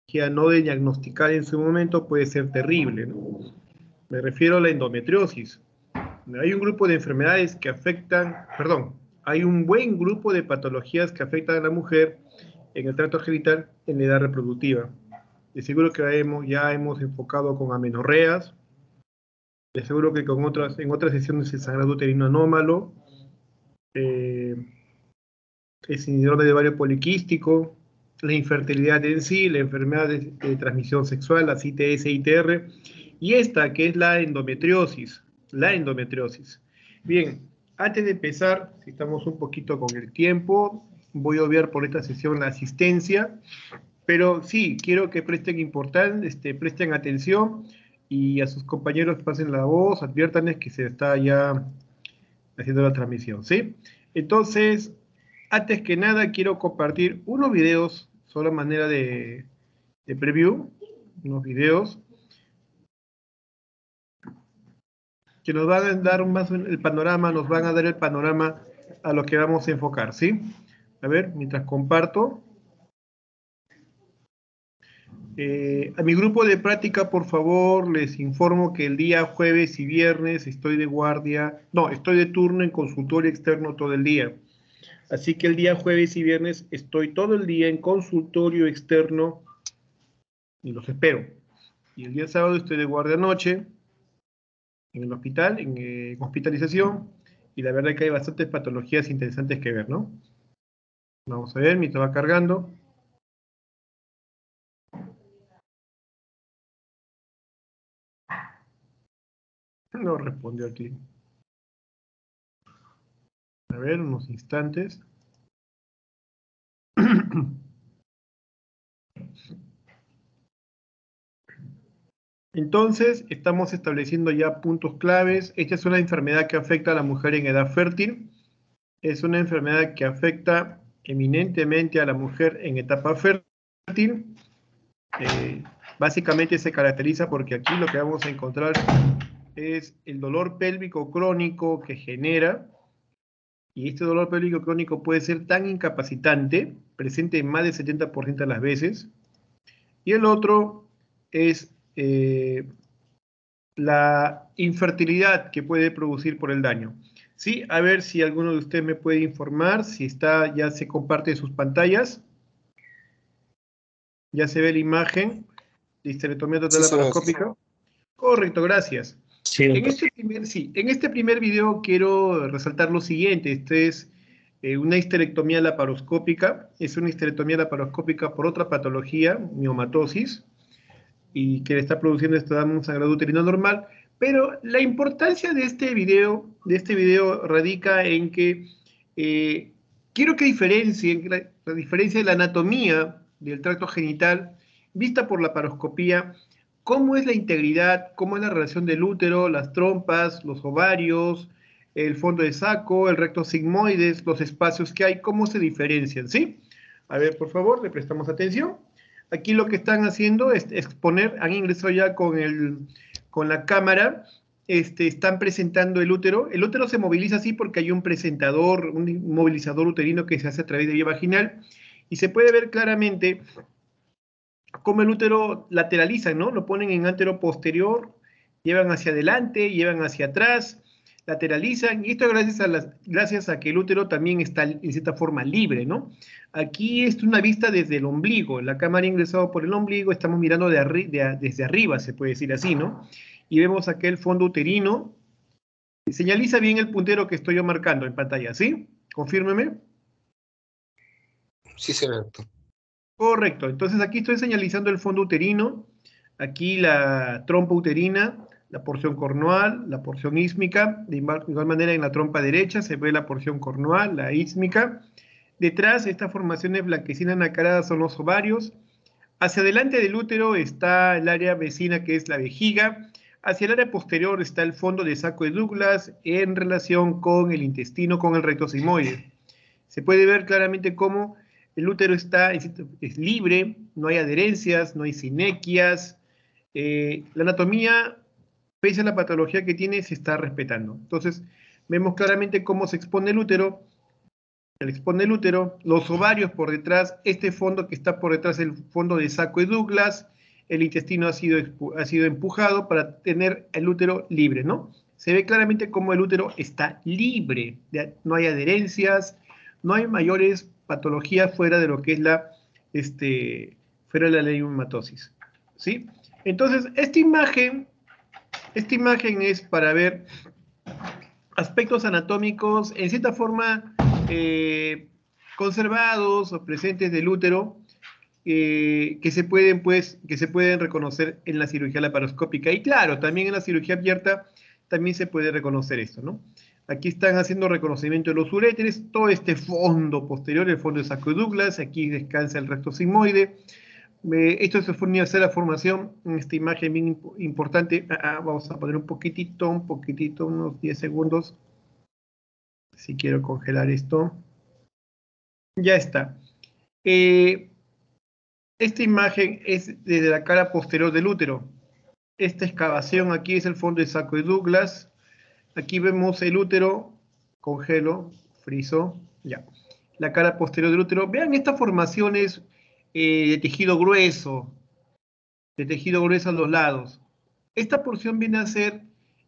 no diagnosticada en su momento puede ser terrible, ¿no? Me refiero a la endometriosis. Hay un grupo de enfermedades que afectan, perdón, hay un buen grupo de patologías que afectan a la mujer en el tracto genital en la edad reproductiva. De seguro que ya hemos enfocado con amenorreas, de seguro que en otras sesiones el sangrado uterino anómalo, el síndrome de ovario poliquístico, la infertilidad en sí, la enfermedad de transmisión sexual, las ITS, ITR, y esta que es la endometriosis. La endometriosis. Bien, antes de empezar, si estamos un poquito con el tiempo, voy a obviar por esta sesión la asistencia, pero sí, quiero que presten atención y a sus compañeros pasen la voz, adviértanles que se está ya haciendo la transmisión, ¿sí? Entonces, antes que nada, quiero compartir unos videos, solo manera de preview, unos videos que nos van a dar más el panorama, nos van a dar el panorama a lo que vamos a enfocar, ¿sí? A ver, mientras comparto. A mi grupo de práctica, por favor, les informo que el día jueves y viernes estoy de turno en consultorio externo todo el día. Así que el día jueves y viernes estoy todo el día en consultorio externo y los espero. Y el día sábado estoy de guardia noche en el hospital, en hospitalización, y la verdad que hay bastantes patologías interesantes que ver, ¿no? Vamos a ver, me estaba cargando. No respondió aquí. A ver, unos instantes. Entonces, estamos estableciendo ya puntos claves. Esta es una enfermedad que afecta a la mujer en edad fértil. Es una enfermedad que afecta eminentemente a la mujer en etapa fértil. Básicamente se caracteriza porque aquí lo que vamos a encontrar es el dolor pélvico crónico que genera, y este dolor pélvico crónico puede ser tan incapacitante, presente en más del 70% de las veces, y el otro es la infertilidad que puede producir por el daño. Sí, a ver si alguno de ustedes me puede informar, si ya se comparte sus pantallas, ya se ve la imagen de histerectomía total Sí, se ve. laparoscópica. Correcto, gracias. Sí, En este primer video quiero resaltar lo siguiente. Este es una histerectomía laparoscópica. Es una histerectomía laparoscópica por otra patología, miomatosis, y que le está produciendo un sangrado uterino normal. Pero la importancia de este video radica en que quiero que diferencien la diferencia de la anatomía del tracto genital vista por la laparoscopía, cómo es la integridad, cómo es la relación del útero, las trompas, los ovarios, el fondo de saco, el recto sigmoides, los espacios que hay, cómo se diferencian, ¿sí? A ver, por favor, le prestamos atención. Aquí lo que están haciendo es exponer, han ingresado ya con la cámara, están presentando el útero. El útero se moviliza así porque hay un movilizador uterino que se hace a través de vía vaginal, y se puede ver claramente cómo el útero lateraliza, ¿no? Lo ponen en antero-posterior, llevan hacia adelante, llevan hacia atrás, lateralizan, y esto gracias a que el útero también está en cierta forma libre, ¿no? Aquí es una vista desde el ombligo, la cámara ha ingresado por el ombligo, estamos mirando desde arriba, se puede decir así, ¿no? Y vemos aquel fondo uterino. Señaliza bien el puntero que estoy yo marcando en pantalla, ¿sí? Confírmeme. Sí, se ve, doctor. Correcto, entonces aquí estoy señalizando el fondo uterino, aquí la trompa uterina, la porción cornual, la porción ísmica, de igual manera en la trompa derecha se ve la porción cornual, la ísmica. Detrás, estas formaciones blanquecinas nacaradas son los ovarios. Hacia adelante del útero está el área vecina, que es la vejiga. Hacia el área posterior está el fondo de saco de Douglas en relación con el intestino, con el recto sigmoide. Se puede ver claramente cómo el útero es libre, no hay adherencias, no hay sinequias. La anatomía, pese a la patología que tiene, se está respetando. Entonces, vemos claramente cómo se expone el útero el expone el útero, los ovarios por detrás, este fondo que está por detrás, el fondo de Sacco y Douglas, el intestino ha sido empujado para tener el útero libre, ¿no? Se ve claramente cómo el útero está libre, no hay adherencias, no hay mayores patologías fuera de lo que es fuera de la leiomatosis, ¿sí? Entonces, esta imagen es para ver aspectos anatómicos, en cierta forma, conservados o presentes del útero, que se pueden reconocer en la cirugía laparoscópica. Y claro, también en la cirugía abierta también se puede reconocer esto, ¿no? Aquí están haciendo reconocimiento de los uréteres, todo este fondo posterior, el fondo de Sacco y Douglas, aquí descansa el recto sigmoide. Esto se fue a hacer la formación en esta imagen bien importante. Vamos a poner un poquitito, unos 10 segundos. Si quiero congelar esto. Ya está. Esta imagen es desde la cara posterior del útero. Esta excavación aquí es el fondo de Sacco y Douglas. Aquí vemos el útero, congelo, friso, ya. La cara posterior del útero. Vean estas formaciones de tejido grueso a los lados. Esta porción viene a ser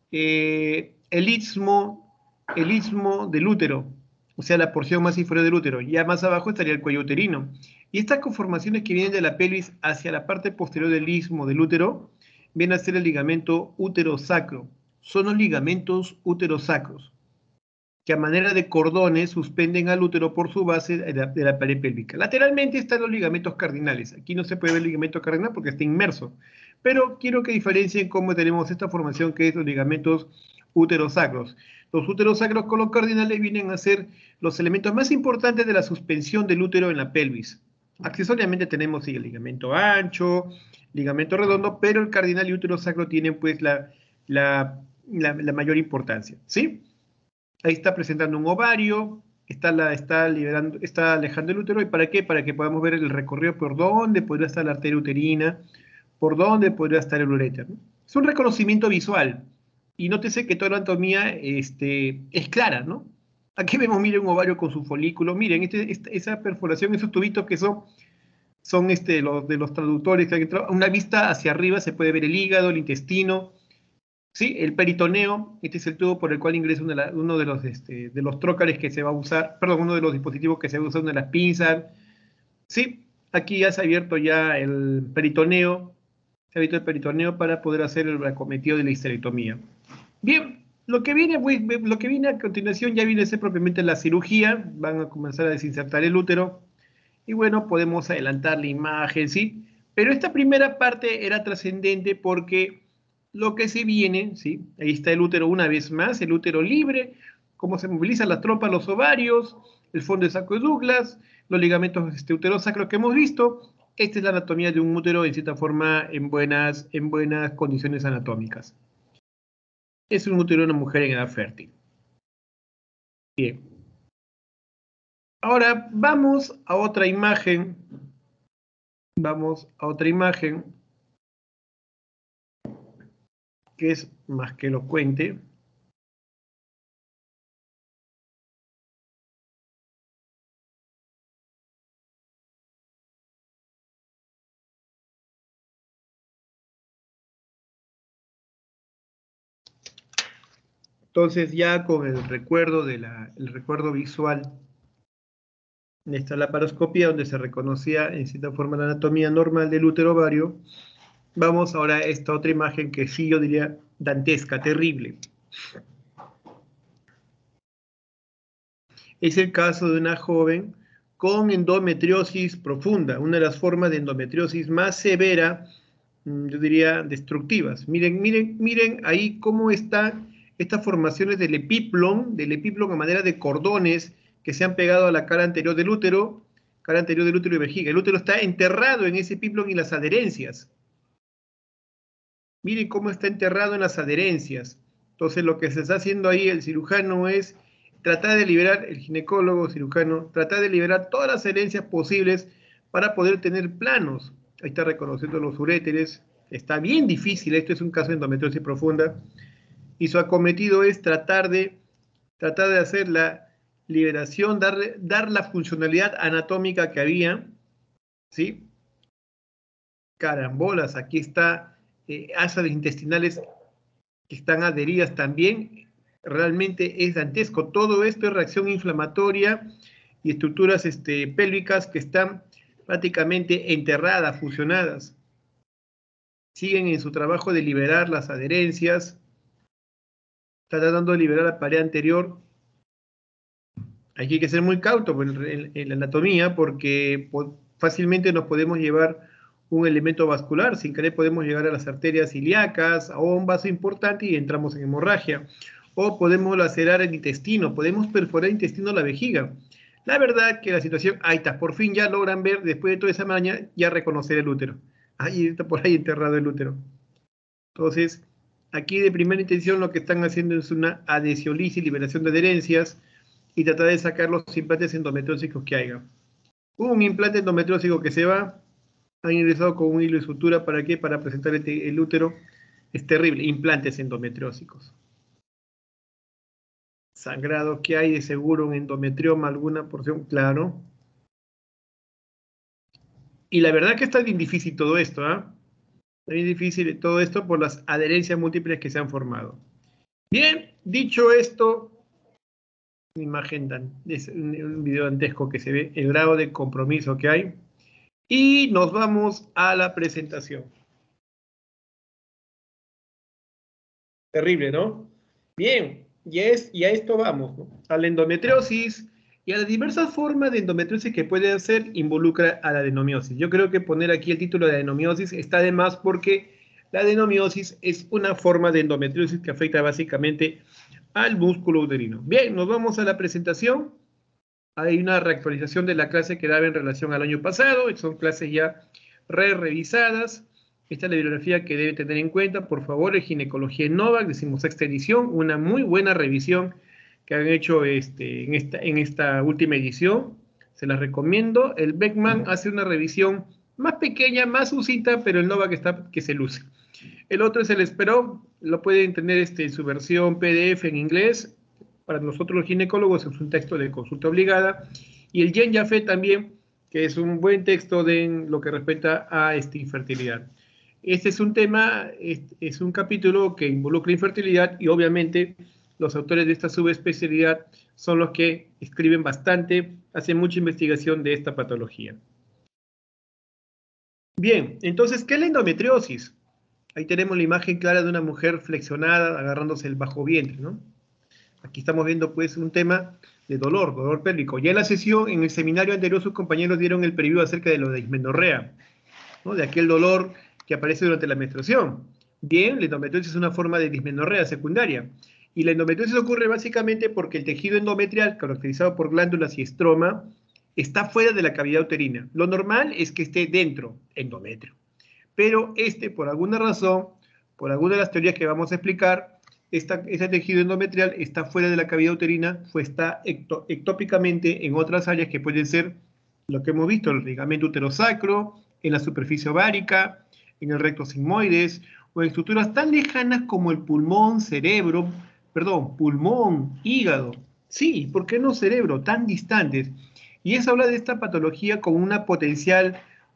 el istmo del útero, o sea, la porción más inferior del útero. Ya más abajo estaría el cuello uterino. Y estas conformaciones que vienen de la pelvis hacia la parte posterior del istmo del útero, viene a ser el ligamento útero-sacro. Son los ligamentos útero-sacros, que a manera de cordones suspenden al útero por su base de la pared pélvica. Lateralmente están los ligamentos cardinales. Aquí no se puede ver el ligamento cardinal porque está inmerso. Pero quiero que diferencien cómo tenemos esta formación que es los ligamentos úterosacros. Los úterosacros con los cardinales vienen a ser los elementos más importantes de la suspensión del útero en la pelvis. Accesoriamente tenemos sí, el ligamento ancho, ligamento redondo, pero el cardinal y úterosacro tienen pues la mayor importancia, ¿sí? Ahí está presentando un ovario, está alejando el útero. ¿Y para qué? Para que podamos ver el recorrido por dónde podría estar la arteria uterina, por dónde podría estar el uréter, ¿no? Es un reconocimiento visual. Y nótese que toda la anatomía es clara, ¿no? Aquí vemos, miren, un ovario con su folículo. Miren, esa perforación, esos tubitos que son los de los traductores. Una vista hacia arriba se puede ver el hígado, el intestino. Sí, el peritoneo, este es el tubo por el cual ingresa uno de los trócares que se va a usar, perdón, uno de los dispositivos que se va a usar, una de las pinzas. Sí, aquí ya se ha abierto ya el peritoneo, para poder hacer el acometido de la histerectomía. Bien, lo que viene a continuación ya viene a ser propiamente la cirugía, van a comenzar a desinsertar el útero, y bueno, podemos adelantar la imagen, ¿sí? Pero esta primera parte era trascendente porque lo que se viene, ¿sí? Ahí está el útero una vez más, el útero libre, cómo se movilizan las trompas, los ovarios, el fondo de Sacco y Douglas, los ligamentos uterosacros que hemos visto. Esta es la anatomía de un útero, en cierta forma, en buenas condiciones anatómicas. Es un útero de una mujer en edad fértil. Bien. Ahora vamos a otra imagen. Que es más que elocuente. Entonces ya con el recuerdo visual de esta laparoscopia, donde se reconocía en cierta forma la anatomía normal del útero ovario, vamos ahora a esta otra imagen que sí yo diría dantesca, terrible. Es el caso de una joven con endometriosis profunda, una de las formas de endometriosis más severa, yo diría destructivas. Miren ahí cómo están estas formaciones del epiplon a manera de cordones que se han pegado a la cara anterior del útero y vejiga. El útero está enterrado en ese epiplon y las adherencias. Miren cómo está enterrado en las adherencias. Entonces lo que se está haciendo ahí el cirujano es tratar de liberar, el ginecólogo cirujano, tratar de liberar todas las adherencias posibles para poder tener planos. Ahí está reconociendo los uréteres. Está bien difícil, esto es un caso de endometriosis profunda. Y su acometido es tratar de hacer liberación, dar la funcionalidad anatómica que había, ¿sí? Carambolas, aquí está asas intestinales que están adheridas también, realmente es dantesco. Todo esto es reacción inflamatoria y estructuras pélvicas que están prácticamente enterradas, fusionadas. Siguen en su trabajo de liberar las adherencias, está tratando de liberar la pared anterior. Aquí hay que ser muy cauto en la anatomía porque fácilmente nos podemos llevar un elemento vascular, sin querer podemos llegar a las arterias ilíacas, a un vaso importante y entramos en hemorragia. O podemos lacerar el intestino, podemos perforar el intestino o la vejiga. La verdad que la situación, ahí está, por fin ya logran ver, después de toda esa maña, ya reconocer el útero. Ahí está por ahí enterrado el útero. Entonces, aquí de primera intención lo que están haciendo es una adhesiolisis, liberación de adherencias, y tratar de sacar los implantes endometriósicos que haya. Un implante endometriósico que se va, han ingresado con un hilo de sutura, ¿para qué? Para presentar el útero. Es terrible, implantes endometriósicos. Sangrado que hay, de seguro un endometrioma, alguna porción, claro. Y la verdad que está bien difícil todo esto, ¿ah? Está bien difícil todo esto por las adherencias múltiples que se han formado. Bien, dicho esto, una imagen, es un video dantesco que se ve el grado de compromiso que hay. Y nos vamos a la presentación. Terrible, ¿no? Bien, y a esto vamos, ¿no? A la endometriosis y a las diversas formas de endometriosis que puede hacer involucra a la adenomiosis. Yo creo que poner aquí el título de adenomiosis está de más porque la adenomiosis es una forma de endometriosis que afecta básicamente al músculo uterino. Bien, nos vamos a la presentación. Hay una reactualización de la clase que daba en relación al año pasado, son clases ya revisadas. Esta es la bibliografía que debe tener en cuenta, por favor, el Ginecología en Novak, 16ª edición, una muy buena revisión que han hecho en esta última edición, se las recomiendo. El Beckman hace una revisión más pequeña, más sucinta, pero el Novak está que se luce. El otro es el Esperó, lo pueden tener en su versión PDF en inglés. Para nosotros los ginecólogos es un texto de consulta obligada. Y el Yen Yafé también, que es un buen texto de lo que respecta a infertilidad. Este es un tema, es un capítulo que involucra infertilidad y obviamente los autores de esta subespecialidad son los que escriben bastante, hacen mucha investigación de esta patología. Bien, entonces, ¿qué es la endometriosis? Ahí tenemos la imagen clara de una mujer flexionada, agarrándose el bajo vientre, ¿no? Aquí estamos viendo, pues, un tema de dolor pélvico. Ya en la sesión, en el seminario anterior, sus compañeros dieron el preview acerca de lo de dismenorrea, ¿no? De aquel dolor que aparece durante la menstruación. Bien, la endometriosis es una forma de dismenorrea secundaria. Y la endometriosis ocurre básicamente porque el tejido endometrial, caracterizado por glándulas y estroma, está fuera de la cavidad uterina. Lo normal es que esté dentro, endometrio. Pero por alguna razón, por alguna de las teorías que vamos a explicar, ese tejido endometrial está fuera de la cavidad uterina, está ectópicamente en otras áreas que pueden ser lo que hemos visto, el ligamento uterosacro, en la superficie ovárica, en el recto sigmoides, o en estructuras tan lejanas como el pulmón, pulmón, hígado. Sí, ¿por qué no cerebro? Tan distantes. Y eso habla de esta patología con una potencial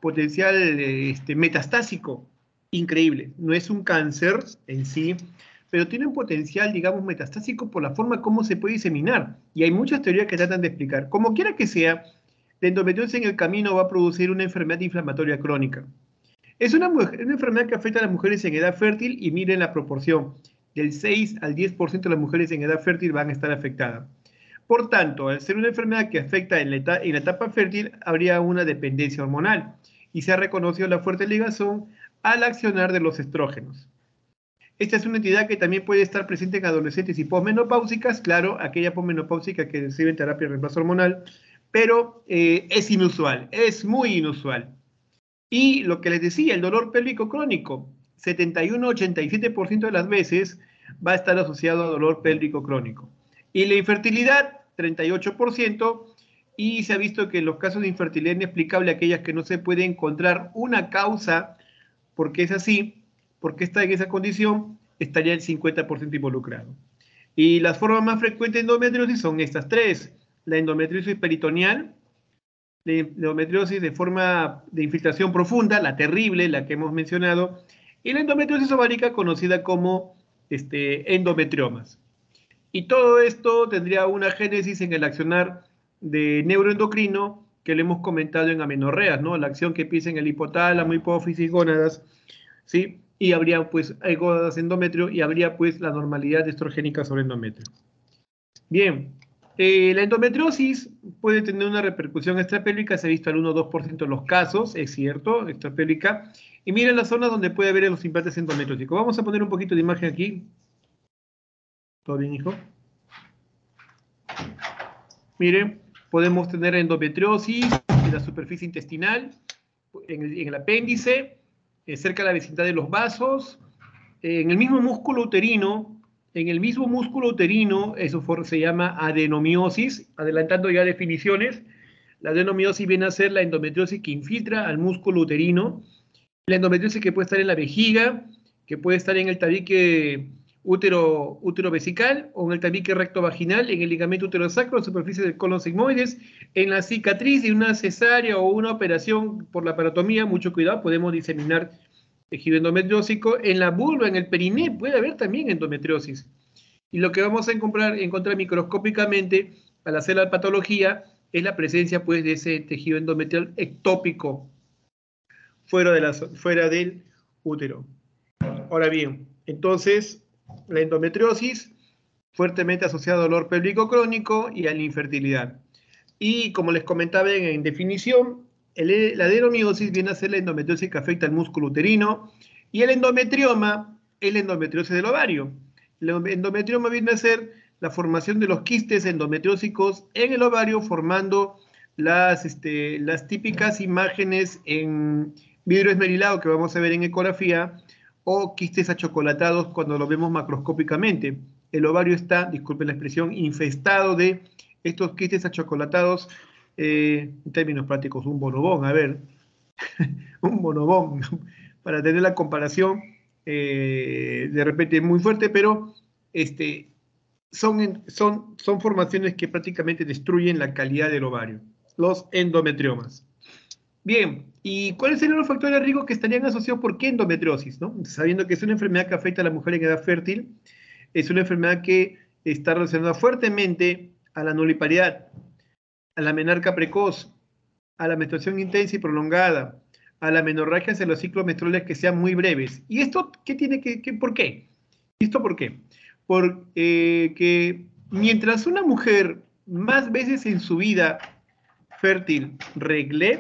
metastásico increíble. No es un cáncer en sí, pero tiene un potencial, digamos, metastásico por la forma como se puede diseminar. Y hay muchas teorías que tratan de explicar. Como quiera que sea, la endometriosis en el camino va a producir una enfermedad inflamatoria crónica. Es una enfermedad que afecta a las mujeres en edad fértil y miren la proporción. Del 6 al 10% de las mujeres en edad fértil van a estar afectadas. Por tanto, al ser una enfermedad que afecta en la etapa fértil, habría una dependencia hormonal y se ha reconocido la fuerte ligación al accionar de los estrógenos. Esta es una entidad que también puede estar presente en adolescentes y posmenopáusicas, claro, aquella posmenopáusica que reciben terapia de reemplazo hormonal, pero es inusual, es muy inusual. Y lo que les decía, el dolor pélvico crónico, 71-87% de las veces va a estar asociado a dolor pélvico crónico. Y la infertilidad, 38%, y se ha visto que en los casos de infertilidad inexplicable, aquellas que no se puede encontrar una causa, porque es así, porque está en esa condición, estaría el 50% involucrado. Y las formas más frecuentes de endometriosis son estas tres: la endometriosis peritoneal, la endometriosis de forma de infiltración profunda, la terrible, la que hemos mencionado, y la endometriosis ovárica conocida como endometriomas. Y todo esto tendría una génesis en el accionar de neuroendocrino que le hemos comentado en amenorreas, ¿no? La acción que empieza en el hipotálamo, hipófisis, gónadas, ¿sí? Y habría, pues, hay gónadas endometrio y habría, pues, la normalidad estrogénica sobre endometrio. Bien, la endometriosis puede tener una repercusión extrapélvica, se ha visto al 1-2% de los casos, es cierto, extrapélvica. Y miren las zonas donde puede haber los implantes endometrióticos. Vamos a poner un poquito de imagen aquí. ¿Todo bien, hijo? Miren, podemos tener endometriosis en la superficie intestinal, en el apéndice, cerca de la vecindad de los vasos, en el mismo músculo uterino. En el mismo músculo uterino, eso se llama adenomiosis, adelantando ya definiciones. La adenomiosis viene a ser la endometriosis que infiltra al músculo uterino. La endometriosis que puede estar en la vejiga, que puede estar en el tabique útero vesical o en el tabique rectovaginal, en el ligamento uterosacro, en la superficie del colon sigmoides, en la cicatriz de una cesárea o una operación por la parotomía, mucho cuidado, podemos diseminar tejido endometriósico. En la vulva, en el periné, puede haber también endometriosis. Y lo que vamos a encontrar microscópicamente al hacer la patología es la presencia, pues, de ese tejido endometrial ectópico fuera del útero. Ahora bien, entonces, la endometriosis fuertemente asociada al dolor pélvico crónico y a la infertilidad. Y como les comentaba en definición, la adenomiosis viene a ser la endometriosis que afecta al músculo uterino, y el endometrioma es la endometriosis del ovario. El endometrioma viene a ser la formación de los quistes endometriósicos en el ovario, formando las típicas imágenes en vidrio esmerilado que vamos a ver en ecografía, o quistes achocolatados cuando lo vemos macroscópicamente. El ovario está, disculpen la expresión, infestado de estos quistes achocolatados, en términos prácticos, un bonobón, a ver, un bonobón, para tener la comparación, de repente muy fuerte, pero son formaciones que prácticamente destruyen la calidad del ovario, los endometriomas. Bien, ¿y cuáles serían los factores de riesgo que estarían asociados? ¿Por qué endometriosis? ¿No? Sabiendo que es una enfermedad que afecta a la mujer en edad fértil, es una enfermedad que está relacionada fuertemente a la nuliparidad, a la menarca precoz, a la menstruación intensa y prolongada, a la menorragia en los ciclos menstruales que sean muy breves. ¿Y esto qué tiene por qué? ¿Esto por qué? Porque mientras una mujer más veces en su vida fértil regle,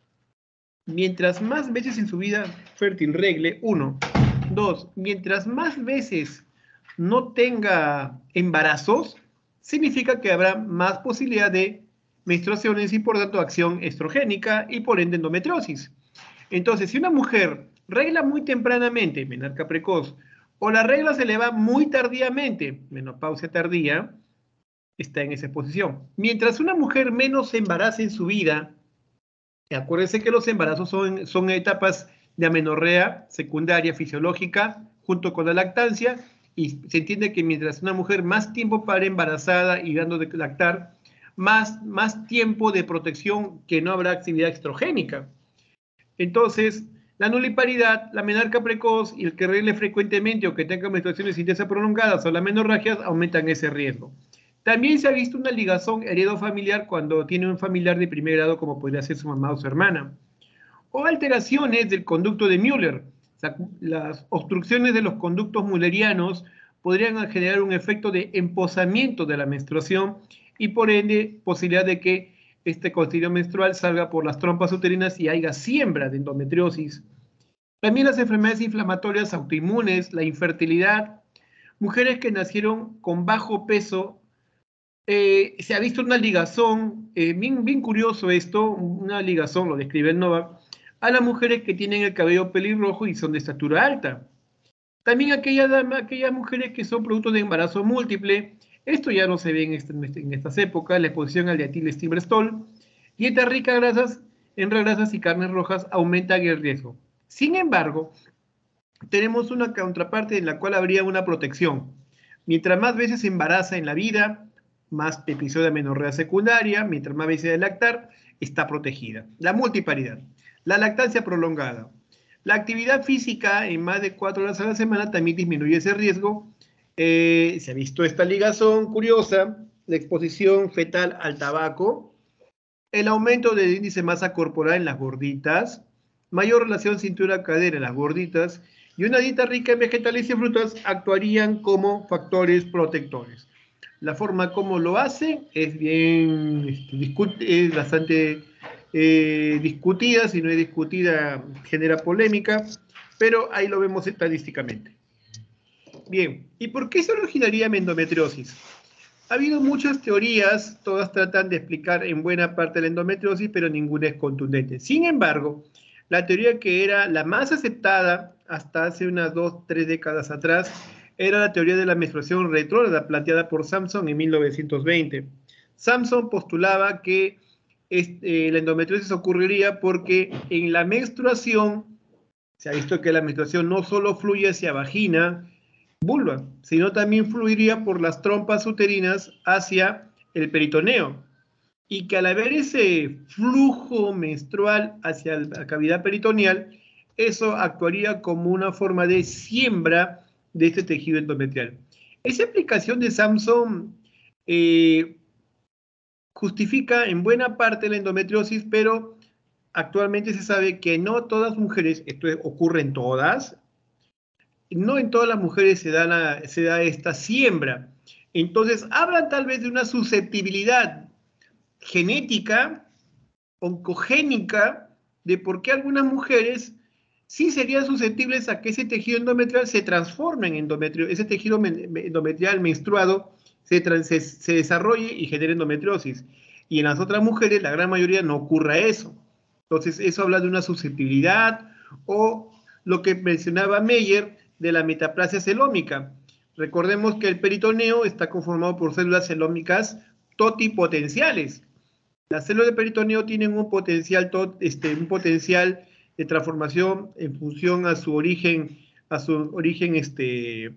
mientras más veces en su vida fértil regle, 1, 2, mientras más veces no tenga embarazos, significa que habrá más posibilidad de menstruaciones y por tanto acción estrogénica y por ende endometriosis. Entonces, si una mujer regla muy tempranamente, menarca precoz, o la regla se le va muy tardíamente, menopausia tardía, está en esa posición. Mientras una mujer menos se embaraza en su vida, acuérdense que los embarazos son etapas de amenorrea secundaria fisiológica junto con la lactancia, y se entiende que mientras una mujer más tiempo para embarazada y dando de lactar, más tiempo de protección, que no habrá actividad estrogénica. Entonces, la nuliparidad, la menarca precoz y el que regle frecuentemente o que tenga menstruaciones intensas prolongadas o la menorragia aumentan ese riesgo. También se ha visto una ligazón heredofamiliar cuando tiene un familiar de primer grado, como podría ser su mamá o su hermana. O alteraciones del conducto de Müller. O sea, las obstrucciones de los conductos müllerianos podrían generar un efecto de emposamiento de la menstruación y por ende posibilidad de que este contenido menstrual salga por las trompas uterinas y haya siembra de endometriosis. También las enfermedades inflamatorias autoinmunes, la infertilidad, mujeres que nacieron con bajo peso. Se ha visto una ligazón, bien curioso esto, una ligazón, lo describe el Novak, a las mujeres que tienen el cabello pelirrojo y son de estatura alta. También aquellas mujeres que son producto de embarazo múltiple. Esto ya no se ve en estas épocas, la exposición al dietiletilbrestol. Dieta rica en grasas y carnes rojas aumentan el riesgo. Sin embargo, tenemos una contraparte en la cual habría una protección. Mientras más veces se embaraza en la vida, más episodio de amenorrea secundaria, mientras más veces de lactar, está protegida. La multiparidad. La lactancia prolongada. La actividad física en más de 4 horas a la semana también disminuye ese riesgo. Se ha visto esta ligazón curiosa, la exposición fetal al tabaco, el aumento del índice de masa corporal en las gorditas, mayor relación cintura-cadera en las gorditas, y una dieta rica en vegetales y frutas actuarían como factores protectores. La forma como lo hacen es bien, es bastante discutida, si no es discutida genera polémica, pero ahí lo vemos estadísticamente. Bien, ¿y por qué se originaría endometriosis? Ha habido muchas teorías, todas tratan de explicar en buena parte la endometriosis, pero ninguna es contundente. Sin embargo, la teoría que era la más aceptada hasta hace unas 2, 3 décadas atrás era la teoría de la menstruación retrógrada planteada por Sampson en 1920. Sampson postulaba que la endometriosis ocurriría porque en la menstruación, se ha visto que la menstruación no solo fluye hacia vagina, vulva, sino también fluiría por las trompas uterinas hacia el peritoneo. Y que al haber ese flujo menstrual hacia la cavidad peritoneal, eso actuaría como una forma de siembra de este tejido endometrial. Esa aplicación de Sampson justifica en buena parte la endometriosis, pero actualmente se sabe que no todas las mujeres, esto ocurre en todas, no en todas las mujeres se da esta siembra. Entonces, hablan tal vez de una susceptibilidad genética, oncogénica, de por qué algunas mujeres sí serían susceptibles a que ese tejido endometrial se transforme en endometrio, ese tejido endometrial menstruado se desarrolle y genere endometriosis. Y en las otras mujeres, la gran mayoría, no ocurra eso. Entonces, eso habla de una susceptibilidad o lo que mencionaba Meyer de la metaplasia celómica. Recordemos que el peritoneo está conformado por células celómicas totipotenciales. Las células de peritoneo tienen un potencial de transformación en función a su origen de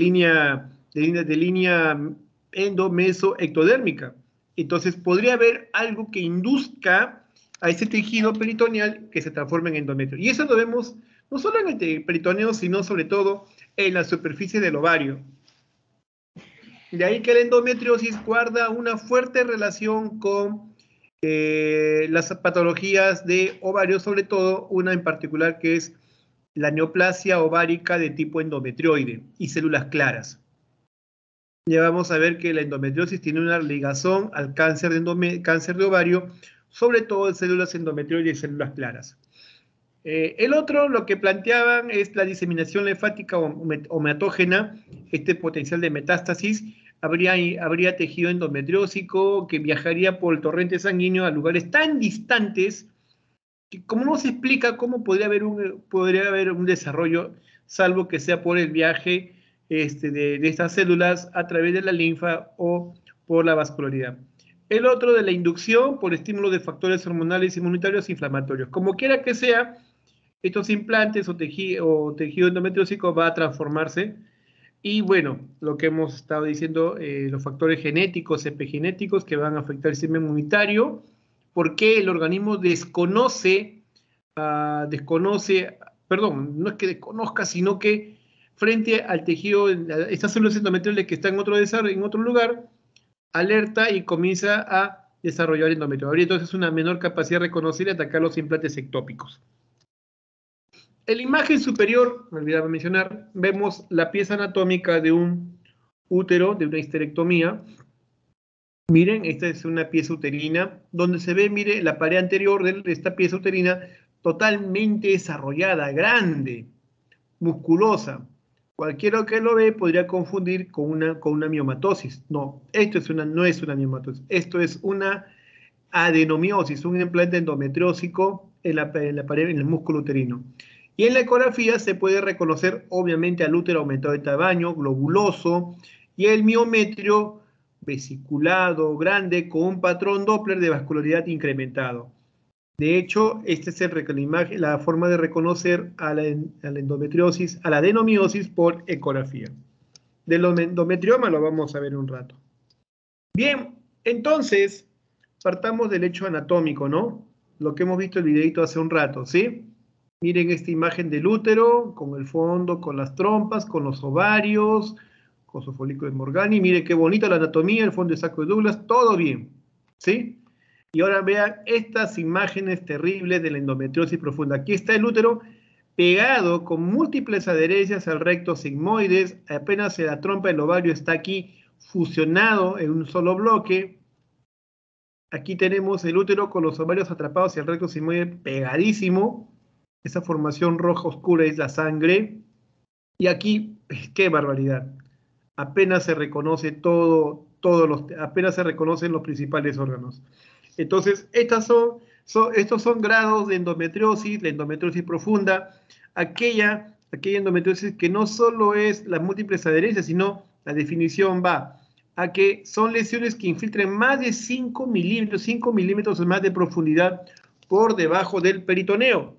línea endo-meso-ectodérmica. Entonces, podría haber algo que induzca a ese tejido peritoneal que se transforme en endometrio. Y eso lo vemos no solo en el peritoneo, sino sobre todo en la superficie del ovario. De ahí que la endometriosis guarda una fuerte relación con las patologías de ovario, sobre todo una en particular que es la neoplasia ovárica de tipo endometrioide y células claras. Ya vamos a ver que la endometriosis tiene una ligazón al cáncer de ovario, sobre todo en células endometrioides y células claras. El otro, lo que planteaban es la diseminación linfática hematógena, este potencial de metástasis. Habría tejido endometriósico que viajaría por el torrente sanguíneo a lugares tan distantes que como no se explica cómo podría haber un desarrollo, salvo que sea por el viaje de estas células a través de la linfa o por la vascularidad. El otro de la inducción por estímulo de factores hormonales inmunitarios inflamatorios. Como quiera que sea, estos implantes o tejido endometriósico va a transformarse. Y bueno, lo que hemos estado diciendo, los factores genéticos, epigenéticos que van a afectar el sistema inmunitario, porque el organismo no es que desconozca, sino que frente al tejido, estas células endometriales que están en otro lugar, alerta y comienza a desarrollar endometrio. Habría entonces una menor capacidad de reconocer y atacar los implantes ectópicos. En la imagen superior, me olvidaba mencionar, vemos la pieza anatómica de un útero, de una histerectomía. Miren, esta es una pieza uterina, donde se ve, mire, la pared anterior de esta pieza uterina totalmente desarrollada, grande, musculosa. Cualquiera que lo ve podría confundir con una miomatosis. No, no es una miomatosis, esto es una adenomiosis, un implante endometriósico en la pared, en el músculo uterino. Y en la ecografía se puede reconocer obviamente al útero aumentado de tamaño, globuloso, y el miometrio vesiculado, grande, con un patrón Doppler de vascularidad incrementado. De hecho, esta es la forma de reconocer a la endometriosis, a la adenomiosis por ecografía. Del endometrioma lo vamos a ver un rato. Bien, entonces, partamos del hecho anatómico, ¿no? Lo que hemos visto el videito hace un rato, ¿sí? Miren esta imagen del útero, con el fondo, con las trompas, con los ovarios, con su folículo de Morgani. Miren qué bonita la anatomía, el fondo de saco de Douglas, todo bien, ¿sí? Y ahora vean estas imágenes terribles de la endometriosis profunda. Aquí está el útero pegado con múltiples adherencias al recto sigmoides, apenas la trompa del ovario está aquí fusionado en un solo bloque. Aquí tenemos el útero con los ovarios atrapados y el recto sigmoide pegadísimo. Esa formación roja oscura es la sangre. Y aquí, qué barbaridad. Apenas se reconoce apenas se reconocen los principales órganos. Entonces, estos son grados de endometriosis, la endometriosis profunda, aquella endometriosis que no solo es las múltiples adherencias, sino la definición va a que son lesiones que infiltren más de 5 milímetros o más de profundidad por debajo del peritoneo.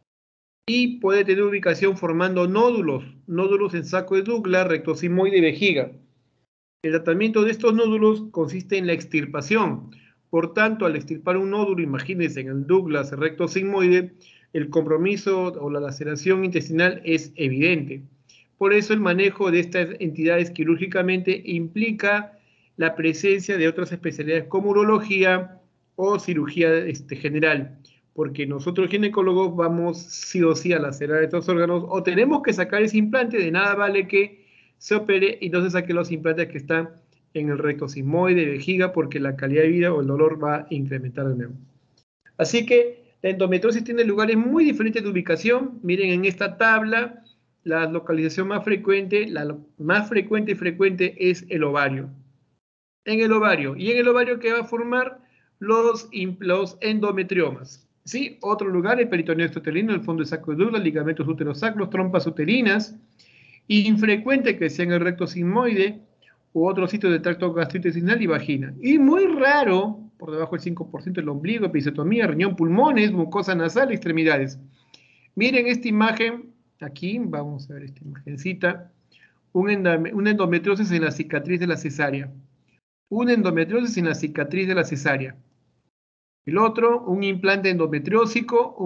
Y puede tener ubicación formando nódulos en saco de Douglas, recto sigmoide y vejiga. El tratamiento de estos nódulos consiste en la extirpación. Por tanto, al extirpar un nódulo, imagínense en el Douglas recto sigmoide, el compromiso o la laceración intestinal es evidente. Por eso el manejo de estas entidades quirúrgicamente implica la presencia de otras especialidades como urología o cirugía general, porque nosotros ginecólogos vamos sí o sí a lacerar estos órganos o tenemos que sacar ese implante, de nada vale que se opere y no se saque los implantes que están en el recto sigmoide, vejiga, porque la calidad de vida o el dolor va a incrementar de nuevo. Así que la endometriosis tiene lugares muy diferentes de ubicación. Miren en esta tabla, la localización más frecuente, la más frecuente y frecuente es el ovario. En el ovario. Y en el ovario que va a formar los endometriomas. ¿Sí? Otro lugar, el peritoneo extrauterino, el fondo de saco de Douglas, ligamentos uterosacros, trompas uterinas. Infrecuente que sea en el recto sigmoide u otros sitios de tracto gastrointestinal y vagina. Y muy raro, por debajo del 5%, el ombligo, episiotomía, riñón, pulmones, mucosa nasal, extremidades. Miren esta imagen, aquí, vamos a ver esta imagencita, una endometriosis en la cicatriz de la cesárea. Una endometriosis en la cicatriz de la cesárea. El otro, un implante endometriósico,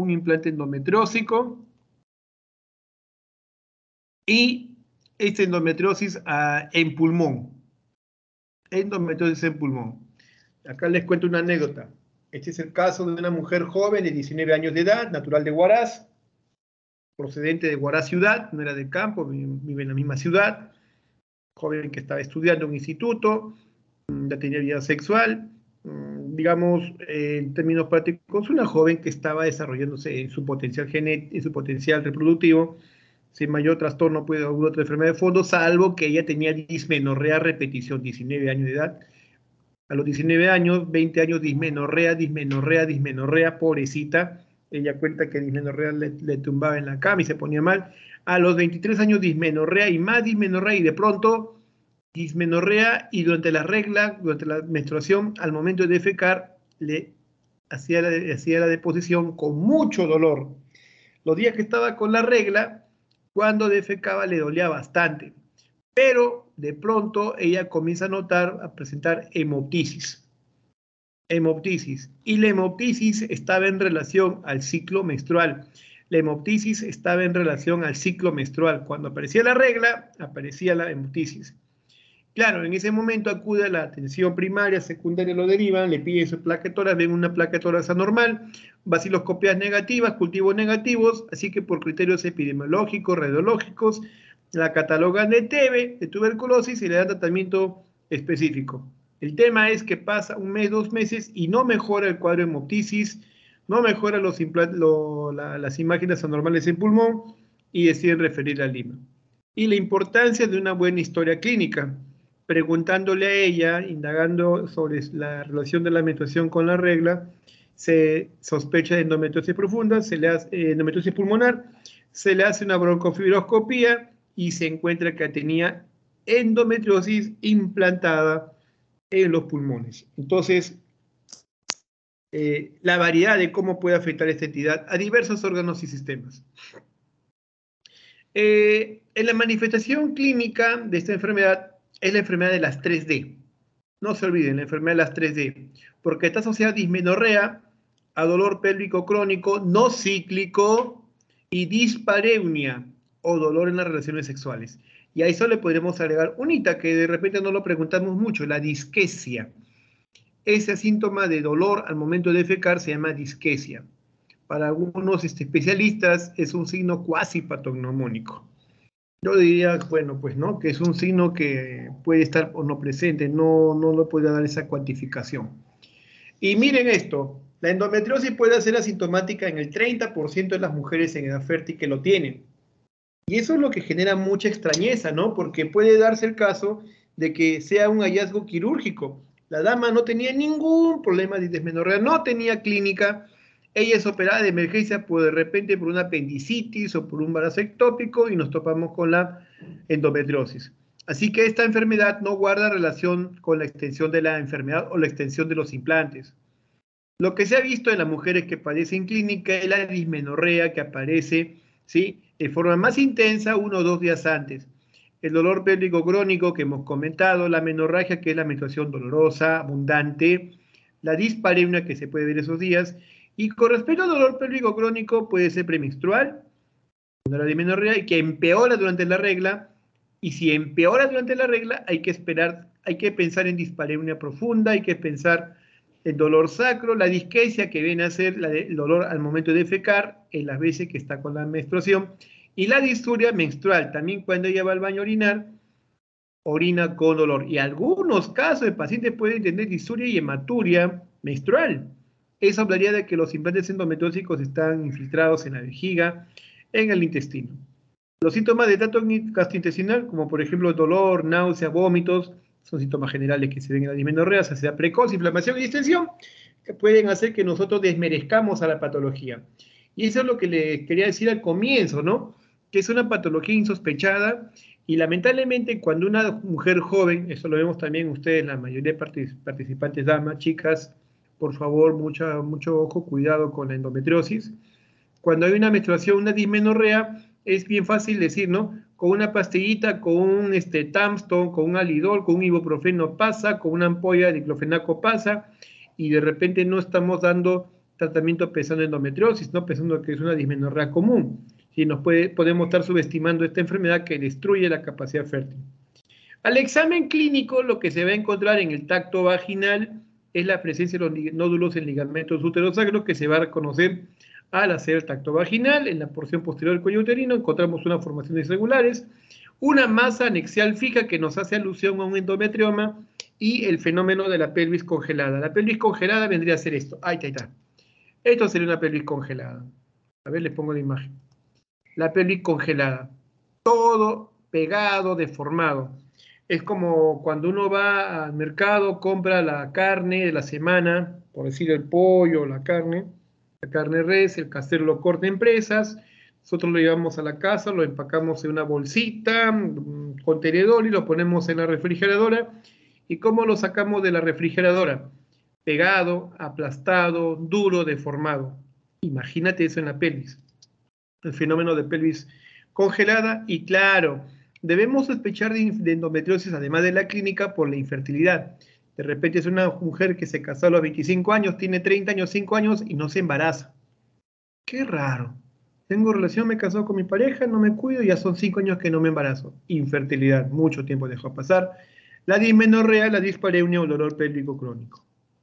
y esta endometriosis en pulmón. Endometriosis en pulmón. Acá les cuento una anécdota. Este es el caso de una mujer joven de 19 años de edad, natural de Huaraz, procedente de Huaraz ciudad, no era del campo, vive en la misma ciudad, joven que estaba estudiando en un instituto, ya tenía vida sexual, digamos, en términos prácticos, una joven que estaba desarrollándose en su potencial en su potencial reproductivo, sin mayor trastorno, puede haber otra enfermedad de fondo, salvo que ella tenía dismenorrea a repetición, 19 años de edad. A los 19 años, 20 años, dismenorrea, pobrecita. Ella cuenta que dismenorrea le tumbaba en la cama y se ponía mal. A los 23 años, dismenorrea y más dismenorrea, y de pronto, dismenorrea, y durante la regla, durante la menstruación, al momento de defecar, le hacía la deposición con mucho dolor. Los días que estaba con la regla, cuando defecaba le dolía bastante, pero de pronto ella comienza a presentar hemoptisis. Y la hemoptisis estaba en relación al ciclo menstrual. Cuando aparecía la regla, aparecía la hemoptisis. Claro, en ese momento acude a la atención primaria, secundaria, lo derivan, le piden su placa de tórax, ven una placa de tórax anormal, vaciloscopias negativas, cultivos negativos, así que por criterios epidemiológicos, radiológicos, la catalogan de TB, de tuberculosis, y le dan tratamiento específico. El tema es que pasa un mes, 2 meses, y no mejora el cuadro de hemoptisis, no mejora las imágenes anormales en pulmón, y deciden referir a Lima. Y la importancia de una buena historia clínica. Preguntándole a ella, indagando sobre la relación de la menstruación con la regla, se sospecha de endometriosis profunda, se le hace endometriosis pulmonar, se le hace una broncofibroscopía y se encuentra que tenía endometriosis implantada en los pulmones. Entonces, la variedad de cómo puede afectar esta entidad a diversos órganos y sistemas. En la manifestación clínica de esta enfermedad es la enfermedad de las 3D. No se olviden, la enfermedad de las 3D, porque está asociada a dismenorrea, a dolor pélvico crónico, no cíclico, y dispareunia, o dolor en las relaciones sexuales. Y a eso le podremos agregar unita, que de repente no lo preguntamos mucho, la disquesia. Ese síntoma de dolor al momento de defecar se llama disquesia. Para algunos especialistas es un signo cuasi patognomónico. Yo diría, bueno, pues no, que es un signo que puede estar o no presente, no lo puede dar esa cuantificación. Y miren esto, la endometriosis puede ser asintomática en el 30% de las mujeres en edad fértil que lo tienen. Y eso es lo que genera mucha extrañeza, ¿no? Porque puede darse el caso de que sea un hallazgo quirúrgico. La dama no tenía ningún problema de dismenorrea, no tenía clínica, ella es operada de emergencia por de repente por una apendicitis o por un embarazo ectópico y nos topamos con la endometriosis. Así que esta enfermedad no guarda relación con la extensión de la enfermedad o la extensión de los implantes. Lo que se ha visto en las mujeres que padecen clínica es la dismenorrea que aparece, ¿sí?, de forma más intensa 1 o 2 días antes. El dolor pélvico crónico que hemos comentado, la menorragia que es la menstruación dolorosa, abundante, la dispareunia que se puede ver esos días. Y con respecto al dolor pélvico crónico puede ser premenstrual, la dismenorrea, y que empeora durante la regla. Y si empeora durante la regla, hay que esperar, hay que pensar en dispareunia profunda, hay que pensar el dolor sacro, la disquesia que viene a ser el dolor al momento de defecar, en las veces que está con la menstruación, y la disuria menstrual, también cuando ella va al baño a orinar, orina con dolor. Y algunos casos de pacientes pueden tener disuria y hematuria menstrual. Eso hablaría de que los implantes endometriósicos están infiltrados en la vejiga, en el intestino. Los síntomas de trato gastrointestinal, como por ejemplo dolor, náusea, vómitos, son síntomas generales que se ven en la dismenorrea, saciedad precoz, inflamación y distensión, que pueden hacer que nosotros desmerezcamos a la patología. Y eso es lo que le quería decir al comienzo, ¿no? Que es una patología insospechada y lamentablemente cuando una mujer joven, eso lo vemos también ustedes, la mayoría de participantes damas, chicas, por favor, mucho ojo, cuidado con la endometriosis. Cuando hay una menstruación, una dismenorrea, es bien fácil decir, ¿no? Con una pastillita, con un Tamston, con un Alidol, con un ibuprofeno pasa, con una ampolla de diclofenaco pasa, y de repente no estamos dando tratamiento pensando en endometriosis, ¿no? Pensando que es una dismenorrea común. Y podemos estar subestimando esta enfermedad que destruye la capacidad fértil. Al examen clínico, lo que se va a encontrar en el tacto vaginal es la presencia de los nódulos en ligamentos uterosacros que se va a reconocer al hacer el tacto vaginal. En la porción posterior del cuello uterino encontramos unas formaciones irregulares, una masa anexial fija que nos hace alusión a un endometrioma y el fenómeno de la pelvis congelada. La pelvis congelada vendría a ser esto. Ahí está. Esto sería una pelvis congelada. A ver, les pongo la imagen. La pelvis congelada. Todo pegado, deformado. Es como cuando uno va al mercado, compra la carne de la semana, por decir el pollo, la carne res, el casero lo corta en presas, nosotros lo llevamos a la casa, lo empacamos en una bolsita, contenedor y lo ponemos en la refrigeradora. ¿Y cómo lo sacamos de la refrigeradora? Pegado, aplastado, duro, deformado. Imagínate eso en la pelvis. El fenómeno de pelvis congelada y claro, debemos sospechar de endometriosis además de la clínica por la infertilidad. De repente es una mujer que se casó a los 25 años, tiene 30 años, 5 años y no se embaraza. Qué raro. Tengo relación, me he casado con mi pareja, no me cuido, ya son 5 años que no me embarazo. Infertilidad, mucho tiempo dejó pasar. La dismenorrea, la dispareunia o dolor pélvico crónico.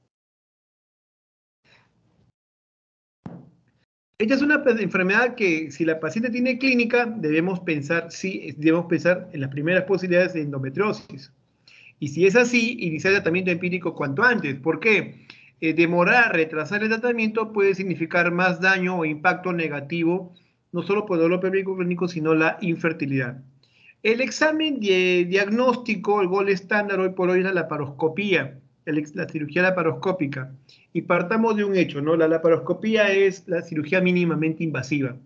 Esta es una enfermedad que si la paciente tiene clínica, debemos pensar en las primeras posibilidades de endometriosis. Y si es así, iniciar el tratamiento empírico cuanto antes. ¿Por qué? Demorar, retrasar el tratamiento puede significar más daño o impacto negativo, no solo por el dolor pélvico crónico, sino la infertilidad. El examen diagnóstico, el gol estándar hoy por hoy es la laparoscopía, la cirugía laparoscópica. Y partamos de un hecho, ¿no? La laparoscopía es la cirugía mínimamente invasiva.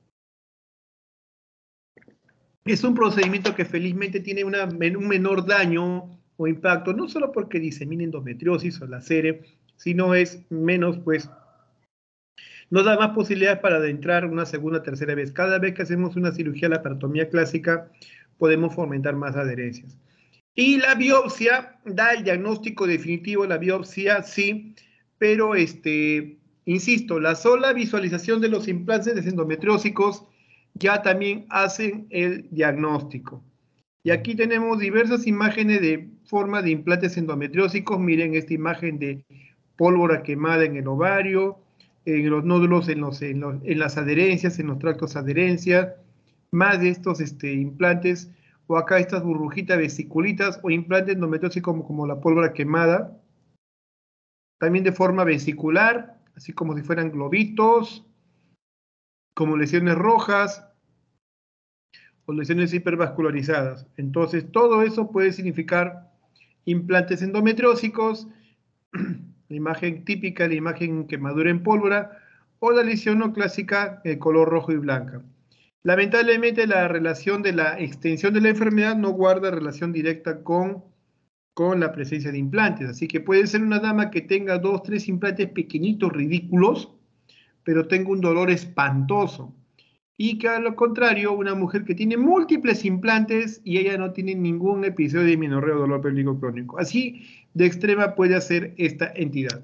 Es un procedimiento que felizmente tiene un menor daño o impacto, no solo porque disemina endometriosis o la lacere, sino es menos, pues, nos da más posibilidades para adentrar una segunda o tercera vez. Cada vez que hacemos una cirugía laparotomía clásica, podemos fomentar más adherencias. Y la biopsia da el diagnóstico definitivo, la biopsia sí, pero insisto, la sola visualización de los implantes endometriósicos ya también hacen el diagnóstico. Y aquí tenemos diversas imágenes de forma de implantes endometriósicos. Miren esta imagen de pólvora quemada en el ovario, en los nódulos, en las adherencias, en los tractos de adherencia, más de estos implantes, o acá estas burbujitas vesiculitas o implantes endometriósicos como la pólvora quemada, también de forma vesicular, así como si fueran globitos, como lesiones rojas o lesiones hipervascularizadas. Entonces, todo eso puede significar implantes endometriósicos, la imagen típica, la imagen quemadura en pólvora, o la lesión no clásica de color rojo y blanca. Lamentablemente, la relación de la extensión de la enfermedad no guarda relación directa con la presencia de implantes. Así que puede ser una dama que tenga 2, 3 implantes pequeñitos, ridículos, pero tenga un dolor espantoso. Y que a lo contrario, una mujer que tiene múltiples implantes y ella no tiene ningún episodio de menorrea o dolor pélvico crónico. Así de extrema puede ser esta entidad.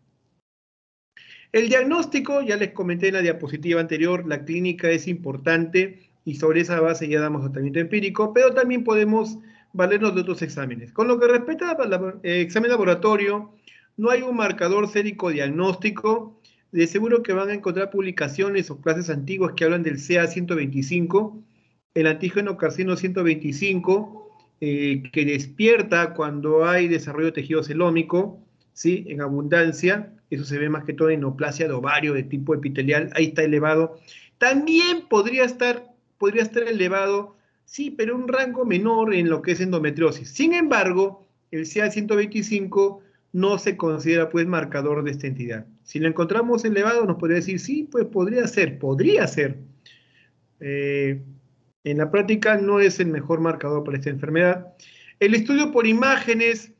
El diagnóstico, ya les comenté en la diapositiva anterior, la clínica es importante y sobre esa base ya damos tratamiento empírico, pero también podemos valernos de otros exámenes. Con lo que respecta al examen laboratorio, no hay un marcador sérico diagnóstico. De seguro que van a encontrar publicaciones o clases antiguas que hablan del CA125, el antígeno carcino 125, que despierta cuando hay desarrollo de tejido celómico, ¿sí? En abundancia. Eso se ve más que todo en neoplasia de ovario de tipo epitelial, ahí está elevado. También podría estar elevado, sí, pero un rango menor en lo que es endometriosis. Sin embargo, el CA125 no se considera pues marcador de esta entidad. Si lo encontramos elevado, nos podría decir, sí, pues podría ser. En la práctica no es el mejor marcador para esta enfermedad. El estudio por imágenes,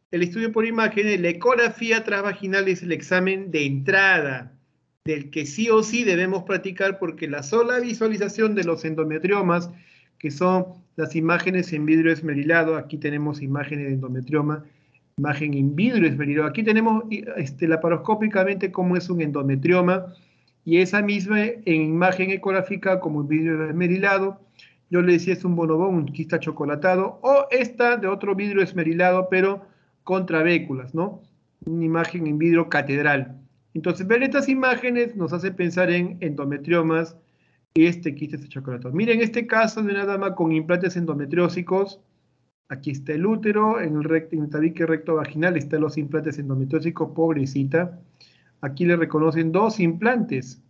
la ecografía transvaginal es el examen de entrada, del que sí o sí debemos practicar porque la sola visualización de los endometriomas, que son las imágenes en vidrio esmerilado, aquí tenemos imágenes de endometrioma, imagen in vidrio esmerilado, aquí tenemos laparoscópicamente cómo es un endometrioma, y esa misma en imagen ecográfica como en vidrio esmerilado, yo le decía es un bonobón, un quista chocolatado, o esta de otro vidrio esmerilado, pero con trabéculas, ¿no? Una imagen en vidrio catedral. Entonces, ver estas imágenes nos hace pensar en endometriomas y quista chocolatado. Miren este caso de una dama con implantes endometriósicos. Aquí está el útero, en el tabique recto vaginal están los implantes endometriósicos, pobrecita. Aquí le reconocen 2 implantes.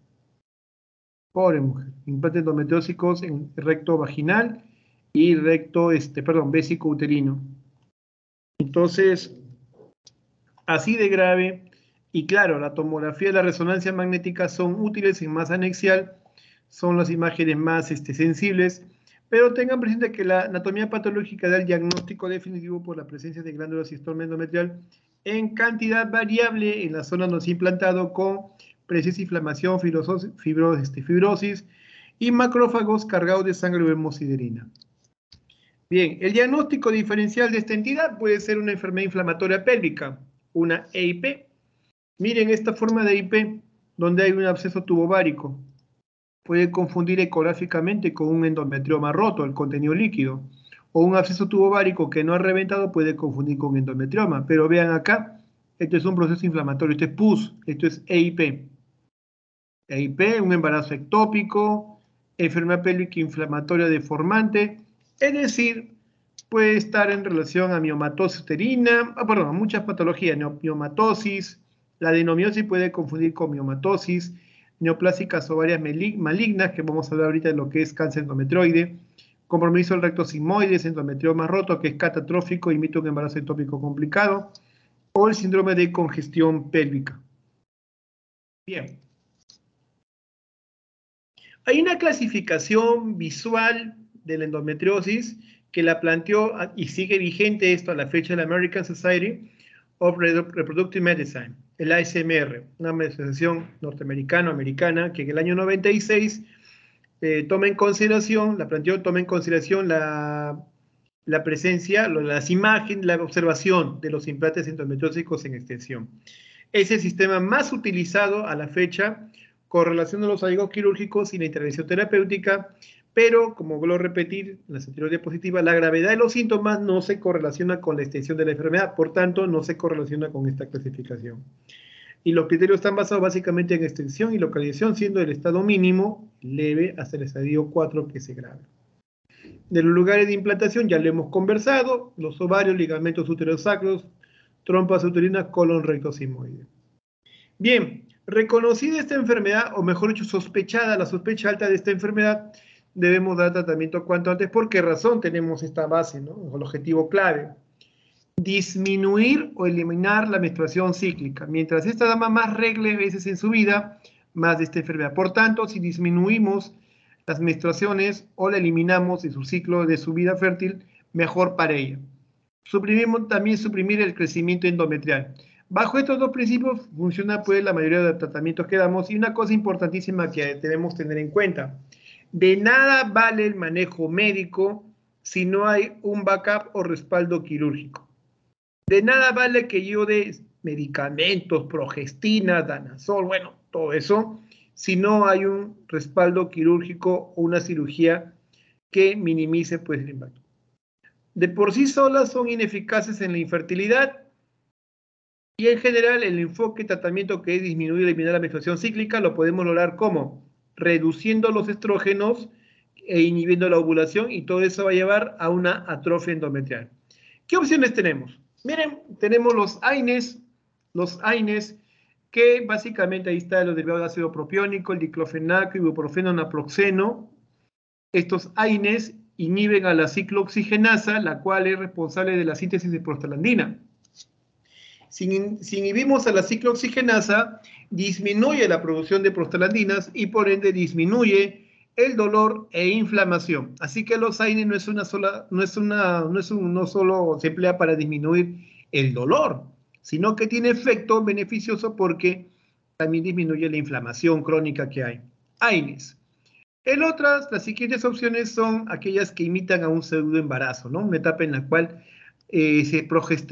Pobre mujer. Implantes endometriósicos en recto vaginal y recto, vésico uterino. Entonces, así de grave. Y claro, la tomografía y la resonancia magnética son útiles en masa anexial, son las imágenes más sensibles, pero tengan presente que la anatomía patológica da el diagnóstico definitivo por la presencia de glándulas cistosoma endometrial en cantidad variable en la zona donde se ha implantado, con presencia de inflamación, fibrosis y macrófagos cargados de sangre o hemosiderina. Bien, el diagnóstico diferencial de esta entidad puede ser una enfermedad inflamatoria pélvica, una EIP. Miren esta forma de EIP donde hay un absceso tubovárico. Puede confundir ecográficamente con un endometrioma roto, el contenido líquido. O un absceso tubovárico que no ha reventado puede confundir con endometrioma. Pero vean acá, esto es un proceso inflamatorio, esto es pus, esto es EIP. EIP, un embarazo ectópico, enfermedad pélvica inflamatoria deformante, es decir, puede estar en relación a miomatosis uterina, a muchas patologías, miomatosis, la adenomiosis puede confundir con miomatosis, neoplásicas ovarias malignas, que vamos a hablar ahorita de lo que es cáncer endometrioide, compromiso del recto sigmoides, endometrioma roto, que es catatrófico, imita un embarazo ectópico complicado, o el síndrome de congestión pélvica. Bien. Hay una clasificación visual de la endometriosis que la planteó y sigue vigente esto a la fecha de la American Society of Reproductive Medicine, el ASMR, una asociación norteamericana que en el año 96 toma en consideración la la presencia, las imágenes, la observación de los implantes endometriósicos en extensión. Es el sistema más utilizado a la fecha con relación a los hallazgos quirúrgicos y la intervención terapéutica, pero, como vuelvo a repetir en las anteriores diapositivas, la gravedad de los síntomas no se correlaciona con la extensión de la enfermedad, por tanto, no se correlaciona con esta clasificación. Y los criterios están basados básicamente en extensión y localización, siendo el estado mínimo leve hasta el estadio 4, que es grave. De los lugares de implantación ya lo hemos conversado: los ovarios, ligamentos uterosacros, trompas uterinas, colon recto sigmoide. Bien, reconocida esta enfermedad, o mejor dicho, sospechada, la sospecha alta de esta enfermedad, debemos dar tratamiento cuanto antes. ¿Por qué razón tenemos esta base, ¿no? El objetivo clave: disminuir o eliminar la menstruación cíclica. Mientras esta dama más regle veces en su vida, más de esta enfermedad. Por tanto, si disminuimos las menstruaciones o la eliminamos de su ciclo, de su vida fértil, mejor para ella. También suprimir el crecimiento endometrial. Bajo estos dos principios funciona pues la mayoría de los tratamientos que damos. Y una cosa importantísima que debemos tener en cuenta: de nada vale el manejo médico si no hay un backup o respaldo quirúrgico. De nada vale que yo dé medicamentos, progestina, danazol, bueno, todo eso, si no hay un respaldo quirúrgico o una cirugía que minimice pues el impacto. De por sí solas son ineficaces en la infertilidad, y en general el enfoque tratamiento, que es disminuir y eliminar la menstruación cíclica, lo podemos lograr como reduciendo los estrógenos e inhibiendo la ovulación, y todo eso va a llevar a una atrofia endometrial. ¿Qué opciones tenemos? Miren, tenemos los AINES, que básicamente ahí está los derivados de ácido propiónico, el diclofenaco, ibuprofeno, naproxeno. Estos AINES inhiben a la ciclooxigenasa, la cual es responsable de la síntesis de prostaglandina. Si inhibimos a la ciclooxigenasa, disminuye la producción de prostaglandinas y por ende disminuye el dolor e inflamación. Así que los AINES no solo se emplea para disminuir el dolor, sino que tiene efecto beneficioso porque también disminuye la inflamación crónica que hay. AINES. Las siguientes opciones son aquellas que imitan a un pseudoembarazo, ¿no? Una etapa en la cual hay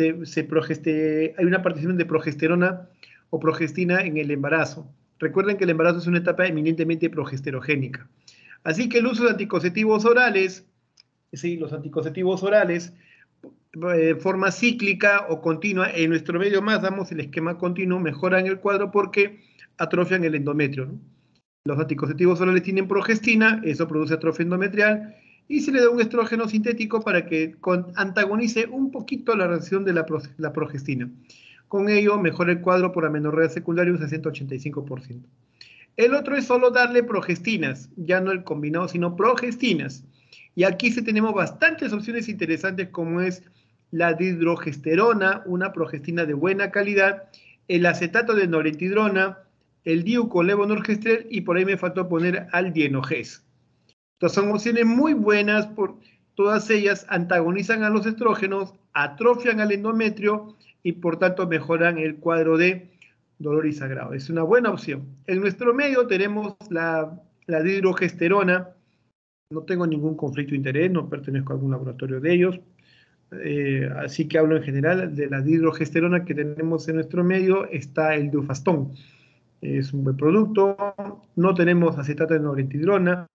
una participación de progesterona o progestina en el embarazo. Recuerden que el embarazo es una etapa eminentemente progesterogénica. Así que el uso de anticonceptivos orales, los anticonceptivos orales, forma cíclica o continua, en nuestro medio más damos el esquema continuo, mejoran el cuadro porque atrofian el endometrio, ¿no? Los anticonceptivos orales tienen progestina, eso produce atrofia endometrial, y se le da un estrógeno sintético para que antagonice un poquito la reacción de la progestina. Con ello mejora el cuadro por amenorrea secundaria un 60-85%. El otro es solo darle progestinas, ya no el combinado, sino progestinas. Y aquí sí tenemos bastantes opciones interesantes, como es la dihidrogesterona, una progestina de buena calidad, el acetato de norelintidrona, el DIU con levonorgestrel, y por ahí me faltó poner al dienogés. Entonces son opciones muy buenas, todas ellas antagonizan a los estrógenos, atrofian al endometrio y por tanto mejoran el cuadro de dolor y sangrado. Es una buena opción. En nuestro medio tenemos la dihidrogesterona. No tengo ningún conflicto de interés, no pertenezco a algún laboratorio de ellos. Así que hablo en general de la dihidrogesterona que tenemos en nuestro medio. Está el Dufastón. Es un buen producto. No tenemos acetato de norelintidrona.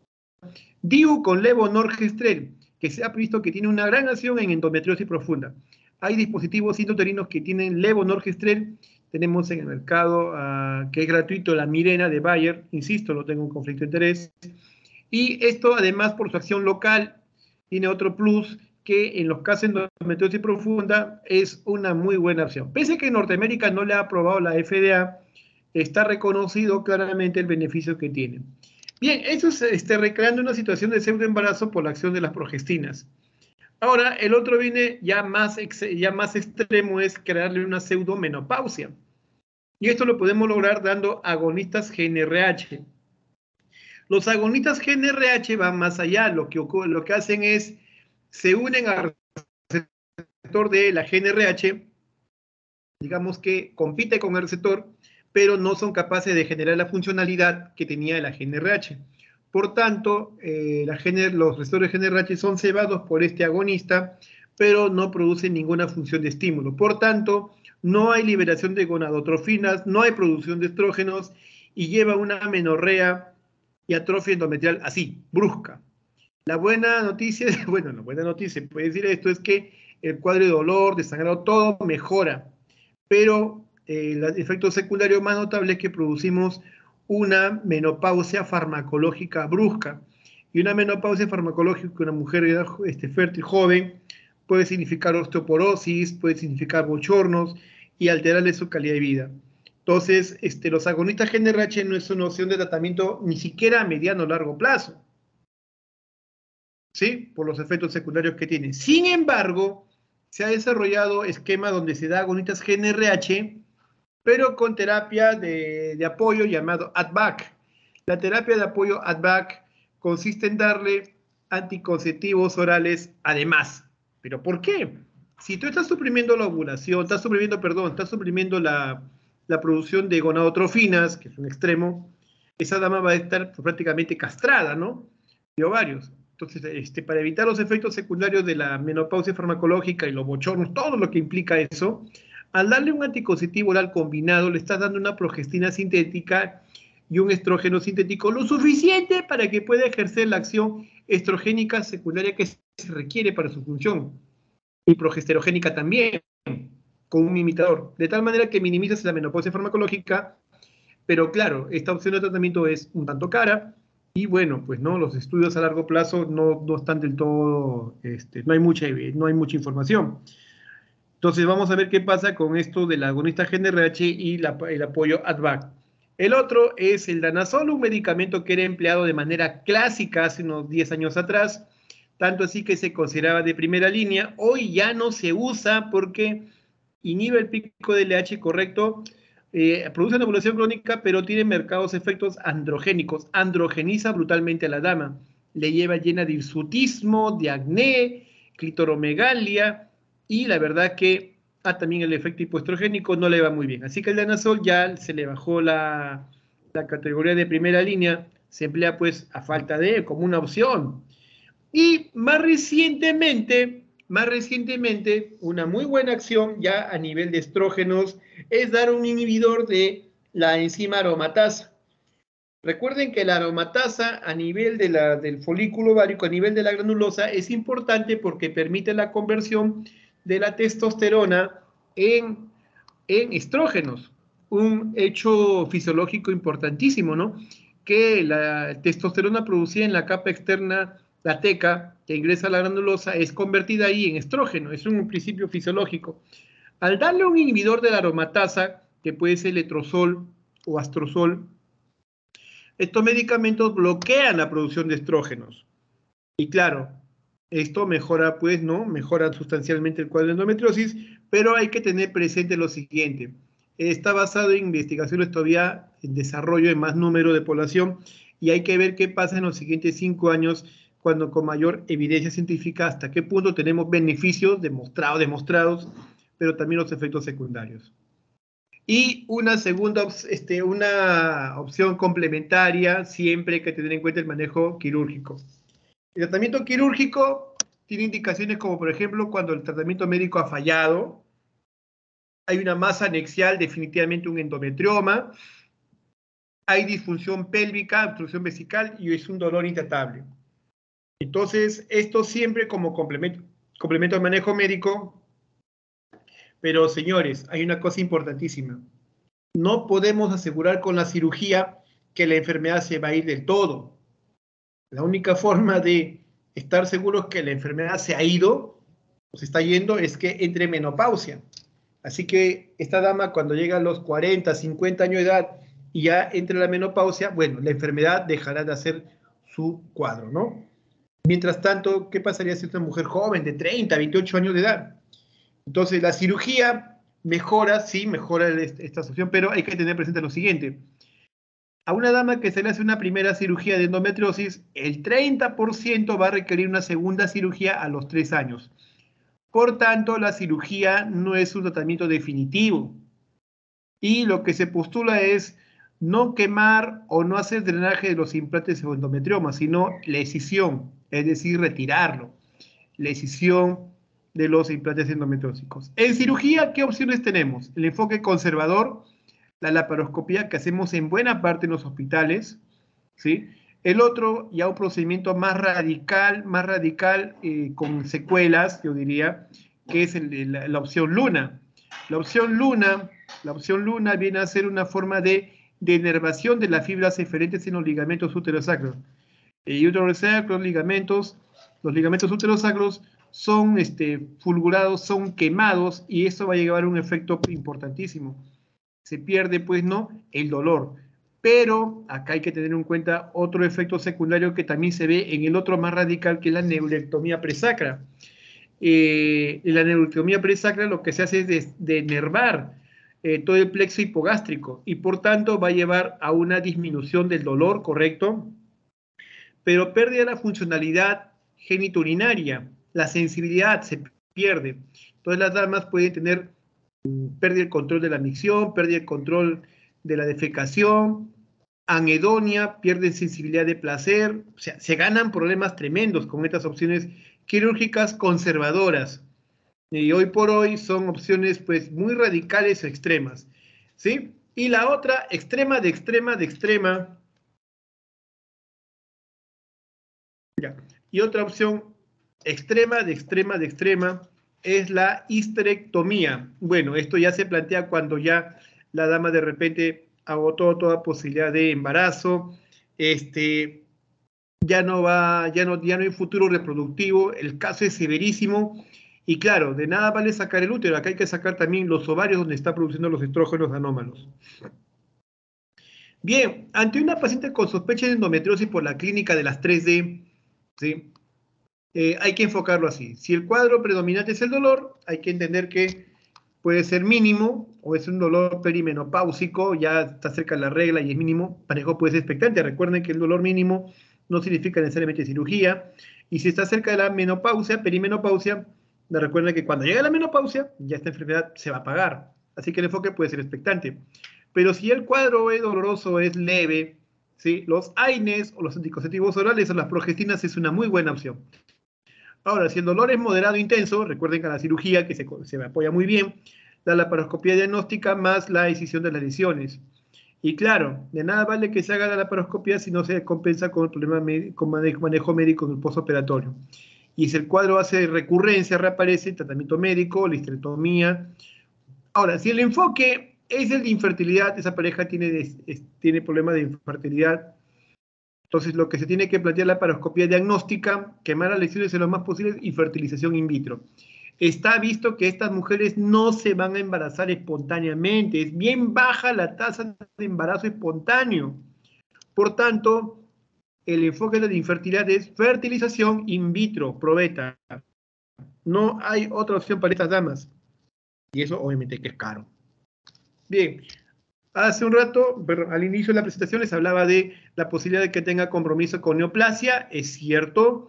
DIU con levonorgestrel, que se ha visto que tiene una gran acción en endometriosis profunda. Hay dispositivos intrauterinos que tienen levonorgestrel. Tenemos en el mercado, que es gratuito, la Mirena de Bayer. Insisto, no tengo un conflicto de interés. Y esto, además, por su acción local, tiene otro plus, que en los casos de endometriosis profunda es una muy buena opción. Pese a que en Norteamérica no le ha aprobado la FDA, está reconocido claramente el beneficio que tiene. Bien, eso es recreando una situación de pseudoembarazo por la acción de las progestinas. Ahora, el otro viene ya más extremo, es crearle una pseudomenopausia. Y esto lo podemos lograr dando agonistas GnRH. Los agonistas GnRH van más allá. Lo que hacen es, se unen al receptor de la GnRH, digamos que compite con el receptor, pero no son capaces de generar la funcionalidad que tenía la GnRH. Por tanto, los receptores GNRH son cebados por este agonista, pero no producen ninguna función de estímulo. Por tanto, no hay liberación de gonadotrofinas, no hay producción de estrógenos y lleva una amenorrea y atrofia endometrial así, brusca. La buena noticia, bueno, la buena noticia, puede decir esto, es que el cuadro de dolor, de sangrado, todo mejora, pero el efecto secundario más notable es que producimos una menopausia farmacológica brusca. Y una menopausia farmacológica en una mujer fértil joven puede significar osteoporosis, puede significar bochornos y alterarle su calidad de vida. Entonces, los agonistas GNRH no es una opción de tratamiento ni siquiera a mediano o largo plazo, ¿sí? Por los efectos secundarios que tiene. Sin embargo, se ha desarrollado esquema donde se da agonistas GNRH, pero con terapia de apoyo llamado ADVAC. La terapia de apoyo ADVAC consiste en darle anticonceptivos orales además. ¿Pero por qué? Si tú estás suprimiendo la ovulación, estás suprimiendo la producción de gonadotrofinas, que es un extremo, esa dama va a estar prácticamente castrada, ¿no? De ovarios. Entonces, para evitar los efectos secundarios de la menopausia farmacológica y los bochornos, todo lo que implica eso, al darle un anticonceptivo oral combinado, le estás dando una progestina sintética y un estrógeno sintético lo suficiente para que pueda ejercer la acción estrogénica secundaria que se requiere para su función. Y progesterogénica también, con un imitador. De tal manera que minimizas la menopausia farmacológica, pero claro, esta opción de tratamiento es un tanto cara, y bueno, pues no, los estudios a largo plazo no están del todo, no hay mucha información. Entonces vamos a ver qué pasa con esto del agonista GNRH y el apoyo ADVAC. El otro es el danazol, un medicamento que era empleado de manera clásica hace unos 10 años atrás, tanto así que se consideraba de primera línea. Hoy ya no se usa porque inhibe el pico de LH correcto, produce una ovulación crónica, pero tiene marcados efectos androgénicos, androgeniza brutalmente a la dama, le lleva llena de hirsutismo, de acné, clitoromegalia, y la verdad que también el efecto hipoestrogénico no le va muy bien. Así que el danazol ya se le bajó la categoría de primera línea, se emplea pues a falta de, como una opción. Y más recientemente, una muy buena acción ya a nivel de estrógenos es dar un inhibidor de la enzima aromatasa. Recuerden que la aromatasa a nivel del folículo ovárico, a nivel de la granulosa, es importante porque permite la conversión de la testosterona en estrógenos. Un hecho fisiológico importantísimo, ¿no? Que la testosterona producida en la capa externa, la teca, que ingresa a la granulosa, es convertida ahí en estrógeno. Es un principio fisiológico. Al darle un inhibidor de la aromatasa, que puede ser letrozol o astrozol, estos medicamentos bloquean la producción de estrógenos. Y claro, esto mejora, pues, ¿no? Mejora sustancialmente el cuadro de endometriosis, pero hay que tener presente lo siguiente. Está basado en investigaciones todavía en desarrollo en más número de población y hay que ver qué pasa en los siguientes 5 años cuando con mayor evidencia científica hasta qué punto tenemos beneficios demostrados, pero también los efectos secundarios. Y una una opción complementaria, siempre hay que tener en cuenta el manejo quirúrgico. El tratamiento quirúrgico tiene indicaciones como, por ejemplo, cuando el tratamiento médico ha fallado, hay una masa anexial, definitivamente un endometrioma, hay disfunción pélvica, obstrucción vesical y es un dolor intratable. Entonces, esto siempre como complemento al manejo médico, pero señores, hay una cosa importantísima. No podemos asegurar con la cirugía que la enfermedad se va a ir del todo. La única forma de estar seguros que la enfermedad se ha ido, o se está yendo, es que entre menopausia. Así que esta dama cuando llega a los 40, 50 años de edad y ya entre la menopausia, bueno, la enfermedad dejará de hacer su cuadro, ¿no? Mientras tanto, ¿qué pasaría si es una mujer joven de 30, 28 años de edad? Entonces, la cirugía mejora, sí, mejora esta solución, pero hay que tener presente lo siguiente. A una dama que se le hace una primera cirugía de endometriosis, el 30% va a requerir una segunda cirugía a los 3 años. Por tanto, la cirugía no es un tratamiento definitivo. Y lo que se postula es no quemar o no hacer drenaje de los implantes o endometriomas, sino la escisión, es decir, retirarlo, la escisión de los implantes endometriósicos. En cirugía, ¿qué opciones tenemos? El enfoque conservador, la laparoscopía que hacemos en buena parte en los hospitales, ¿sí? El otro, ya un procedimiento más radical con secuelas, yo diría, que es la opción Luna. La opción Luna, la opción Luna viene a ser una forma de denervación de las fibras eferentes en los ligamentos uterosacros. Y uterosacros, los ligamentos uterosacros son fulgurados, son quemados, y eso va a llevar a un efecto importantísimo. Se pierde, pues, ¿no?, el dolor. Pero acá hay que tener en cuenta otro efecto secundario que también se ve en el otro más radical, que es la neurectomía presacra. En la neurectomía presacra lo que se hace es denervar todo el plexo hipogástrico, y por tanto va a llevar a una disminución del dolor, ¿correcto? Pero pérdida de la funcionalidad genitourinaria, la sensibilidad se pierde. Entonces las damas pueden tener pérdida del control de la micción, pérdida del control de la defecación, anedonia, pierden sensibilidad de placer, o sea, se ganan problemas tremendos con estas opciones quirúrgicas conservadoras. Y hoy por hoy son opciones pues muy radicales o extremas, ¿sí? Y la otra, extrema de extrema de extrema, ya. Y otra opción extrema de extrema de extrema es la histerectomía. Bueno, esto ya se plantea cuando ya la dama de repente agotó toda posibilidad de embarazo, ya no hay futuro reproductivo, el caso es severísimo, y claro, de nada vale sacar el útero, acá hay que sacar también los ovarios donde está produciendo los estrógenos anómalos. Bien, ante una paciente con sospecha de endometriosis por la clínica de las 3D, ¿sí? Hay que enfocarlo así. Si el cuadro predominante es el dolor, hay que entender que puede ser mínimo o es un dolor perimenopáusico, ya está cerca de la regla y es mínimo, parejo puede ser expectante. Recuerden que el dolor mínimo no significa necesariamente cirugía. Y si está cerca de la menopausia, perimenopausia, recuerden que cuando llega la menopausia, ya esta enfermedad se va a apagar. Así que el enfoque puede ser expectante. Pero si el cuadro es doloroso, es leve, ¿sí?, los AINES o los anticonceptivos orales o las progestinas es una muy buena opción. Ahora, si el dolor es moderado e intenso, recuerden que la cirugía, que se apoya muy bien, la laparoscopía diagnóstica más la decisión de las lesiones. Y claro, de nada vale que se haga la laparoscopía si no se compensa con el problema con manejo médico en el postoperatorio. Y si el cuadro hace recurrencia, reaparece, tratamiento médico, la histerectomía. Ahora, si el enfoque es el de infertilidad, esa pareja tiene problemas de infertilidad. Entonces, lo que se tiene que plantear la laparoscopía diagnóstica, quemar las lesiones en lo más posible y fertilización in vitro. Está visto que estas mujeres no se van a embarazar espontáneamente, es bien baja la tasa de embarazo espontáneo. Por tanto, el enfoque de la infertilidad es fertilización in vitro, probeta. No hay otra opción para estas damas. Y eso obviamente que es caro. Bien, hace un rato, al inicio de la presentación, les hablaba de la posibilidad de que tenga compromiso con neoplasia. Es cierto,